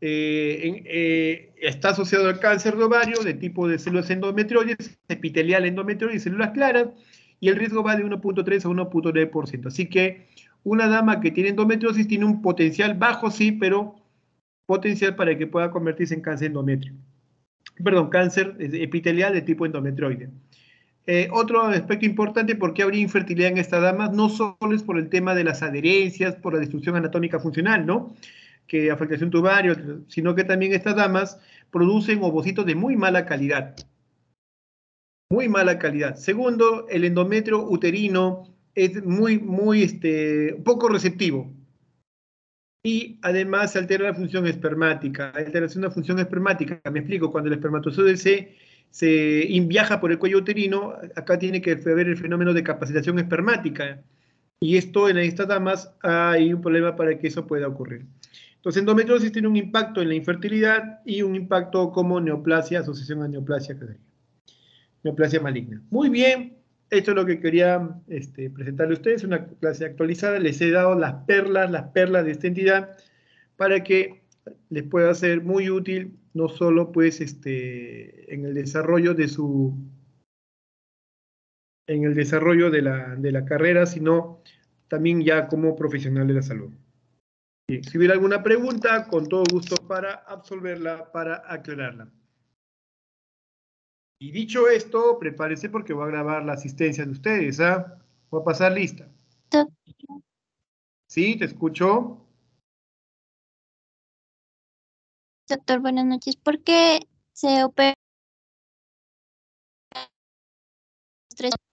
está asociado al cáncer de ovario, de tipo de células endometrioides, epitelial endometrioide y células claras, y el riesgo va de 1.3 a 1.9%. Así que una dama que tiene endometriosis tiene un potencial bajo, sí, pero potencial para que pueda convertirse en cáncer endometrio. Perdón, cáncer epitelial de tipo endometrioide. Otro aspecto importante, ¿por qué habría infertilidad en estas damas? No solo es por el tema de las adherencias, por la destrucción anatómica funcional, ¿no?, que afectación tubario, sino que también estas damas producen ovocitos de muy mala calidad. Muy mala calidad. Segundo, el endometrio uterino es poco receptivo. Y además se altera la función espermática. Alteración de la función espermática, me explico, cuando el espermatozoide se viaja por el cuello uterino, acá tiene que haber el fenómeno de capacitación espermática. Y esto en estas damas hay un problema para que eso pueda ocurrir. Entonces, endometriosis tiene un impacto en la infertilidad y un impacto como neoplasia, asociación a neoplasia, neoplasia maligna. Muy bien, esto es lo que quería presentarle a ustedes, una clase actualizada. Les he dado las perlas de esta entidad para que les pueda ser muy útil, no solo pues en el desarrollo de su en el desarrollo de la carrera, sino también ya como profesional de la salud. Bien, si hubiera alguna pregunta, con todo gusto para absolverla, para aclararla. Y dicho esto, prepárese porque voy a grabar la asistencia de ustedes, ¿ah? Voy a pasar lista. Doc- ¿Sí? ¿Te escucho? Doctor, buenas noches. ¿Por qué se opera tres?